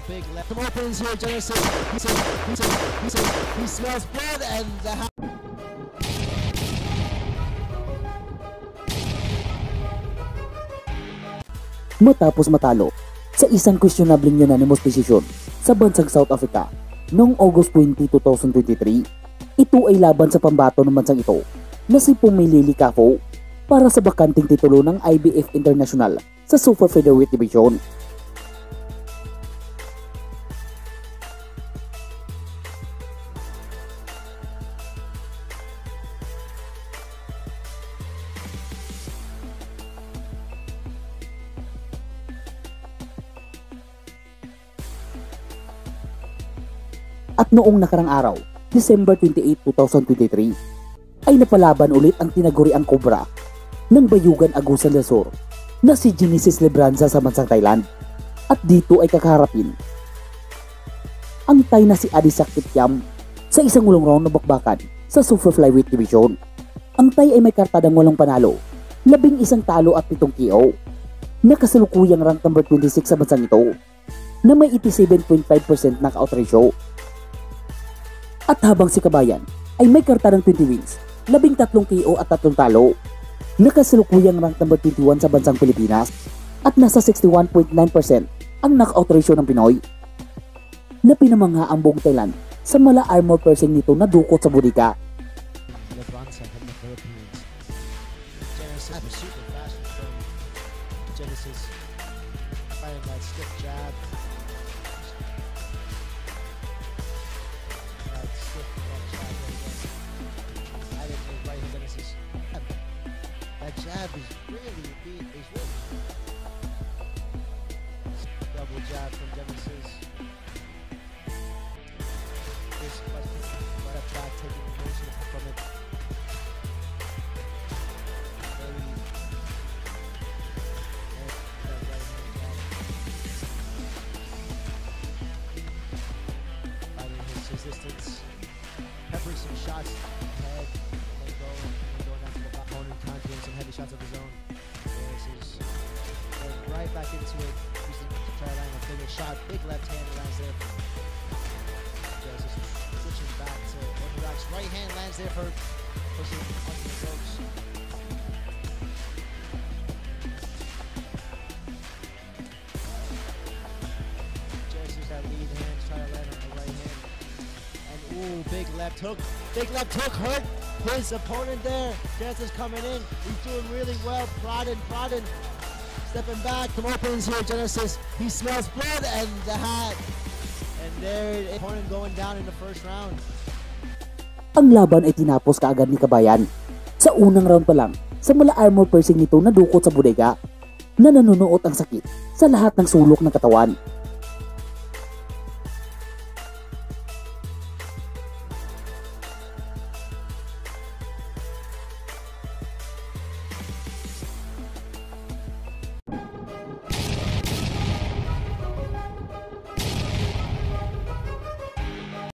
big left. Some opens here, Genesis. He smells blood and the Matapos matalo sa isang questionable unanimous decision sa bansang South Africa noong August 20, 2023, ito ay laban sa pambato ng bansang ito na si Phumelele Kafo para sa bakanting titulo ng IBF International sa Super Featherweight Division. At noong nakarang araw, December 28, 2023, ay napalaban ulit ang tinaguriang Cobra ng Bayugan Agusan del Sur na si Genesis Lebranza sa bansang Thailand. At dito ay kakaharapin ang Thai na si Adi Sakityam sa isang ulong round na bakbakan sa Super Flyweight Division. Ang Thai ay may kartadang walang panalo, 11 talo at 7 KO, na kasalukuyang rank number 26 sa bansang ito na may 87.5% knockout ratio. At habang si Kabayan ay may karta ng 20 wins, 13 KO at 3 talo, nakasalukuyang rank number 21 sa bansang Pilipinas at nasa 61.9% ang knockout ratio ng Pinoy, na pinamangha ang buong Thailand sa mala armor piercing nito na dukot sa bodega. Lebranza from the Philippines. Genesis super fast from Genesis, firing that stiff jab. That jab is really double jab from Genesis. This must be that jab taking emotion from it. Finding his resistance, peppering some shots ahead, and go down to the opponent, doing some heavy shots of his own. Genesis going right back into it, using to try to land a bigger shot. Big left hand lands there. Genesis switching back to orthodox right hand lands there for pushing onto the ropes. Genesis that lead hand, try to land on the right hand. And ooh, big left hook hurt his opponent there. Genesis coming in, he's doing really well, prodding, stepping back, some opens here, Genesis, he smells blood and the hat. And there, opponent going down in the first round. Ang laban ay tinapos kaagad ni Kabayan. Sa unang round pa lang, sa mala armor piercing nito na dukot sa bodega, na nanunuot ang sakit sa lahat ng sulok ng katawan.